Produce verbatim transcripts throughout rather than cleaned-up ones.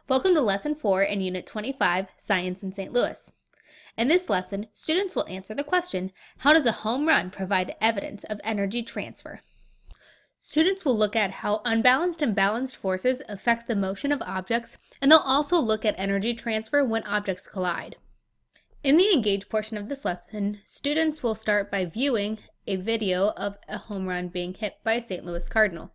Welcome to Lesson four in Unit twenty-five, Science in Saint Louis. In this lesson, students will answer the question, how does a home run provide evidence of energy transfer? Students will look at how unbalanced and balanced forces affect the motion of objects, and they'll also look at energy transfer when objects collide. In the Engage portion of this lesson, students will start by viewing a video of a home run being hit by a Saint Louis Cardinal.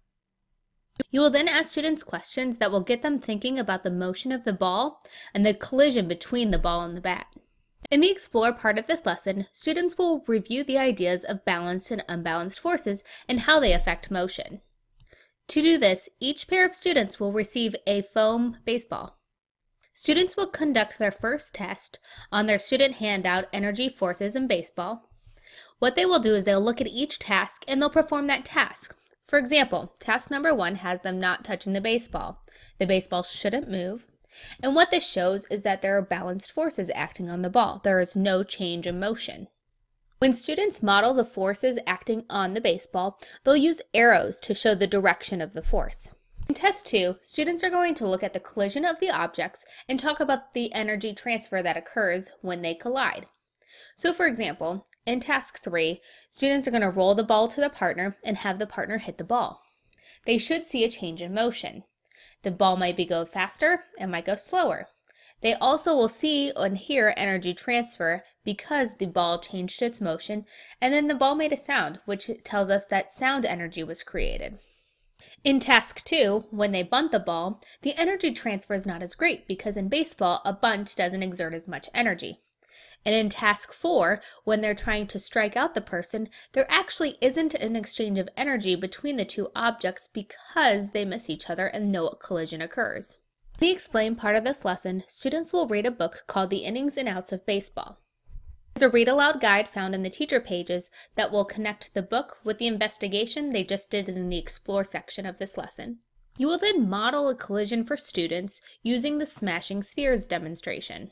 You will then ask students questions that will get them thinking about the motion of the ball and the collision between the ball and the bat. In the Explore part of this lesson, students will review the ideas of balanced and unbalanced forces and how they affect motion. To do this, each pair of students will receive a foam baseball. Students will conduct their first test on their student handout, Energy Forces in Baseball. What they will do is they'll look at each task and they'll perform that task. For example, task number one has them not touching the baseball. The baseball shouldn't move. And what this shows is that there are balanced forces acting on the ball. There is no change in motion. When students model the forces acting on the baseball, they'll use arrows to show the direction of the force. In test two, students are going to look at the collision of the objects and talk about the energy transfer that occurs when they collide. So for example, in task three, students are going to roll the ball to the partner and have the partner hit the ball. They should see a change in motion. The ball might be go faster and might go slower. They also will see and hear energy transfer because the ball changed its motion, and then the ball made a sound, which tells us that sound energy was created. In task two, when they bunt the ball, the energy transfer is not as great because in baseball, a bunt doesn't exert as much energy. And in task four, when they're trying to strike out the person, there actually isn't an exchange of energy between the two objects because they miss each other and no collision occurs. In the Explain part of this lesson, students will read a book called The Innings and Outs of Baseball. There's a read-aloud guide found in the teacher pages that will connect the book with the investigation they just did in the Explore section of this lesson. You will then model a collision for students using the Smashing Spheres demonstration.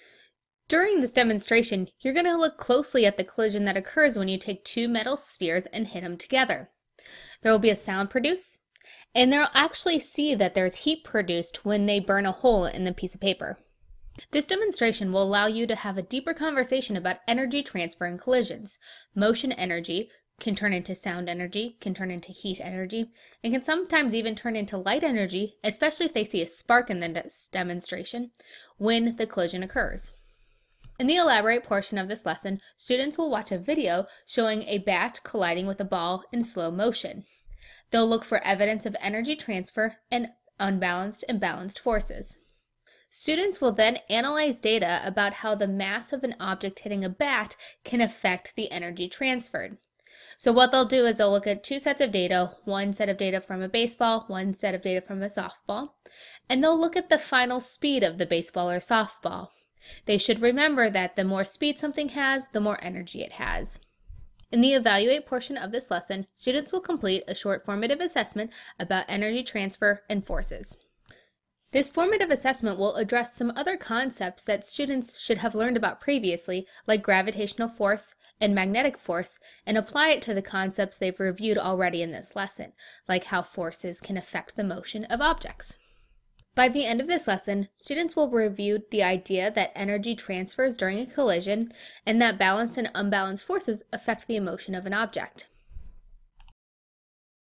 During this demonstration, you're going to look closely at the collision that occurs when you take two metal spheres and hit them together. There will be a sound produced, and they'll actually see that there's heat produced when they burn a hole in the piece of paper. This demonstration will allow you to have a deeper conversation about energy transfer and collisions. Motion energy can turn into sound energy, can turn into heat energy, and can sometimes even turn into light energy, especially if they see a spark in this demonstration when the collision occurs. In the Elaborate portion of this lesson, students will watch a video showing a bat colliding with a ball in slow motion. They'll look for evidence of energy transfer and unbalanced and balanced forces. Students will then analyze data about how the mass of an object hitting a bat can affect the energy transferred. So what they'll do is they'll look at two sets of data, one set of data from a baseball, one set of data from a softball, and they'll look at the final speed of the baseball or softball. They should remember that the more speed something has, the more energy it has. In the Evaluate portion of this lesson, students will complete a short formative assessment about energy transfer and forces. This formative assessment will address some other concepts that students should have learned about previously, like gravitational force and magnetic force, and apply it to the concepts they've reviewed already in this lesson, like how forces can affect the motion of objects. By the end of this lesson, students will review the idea that energy transfers during a collision and that balanced and unbalanced forces affect the motion of an object.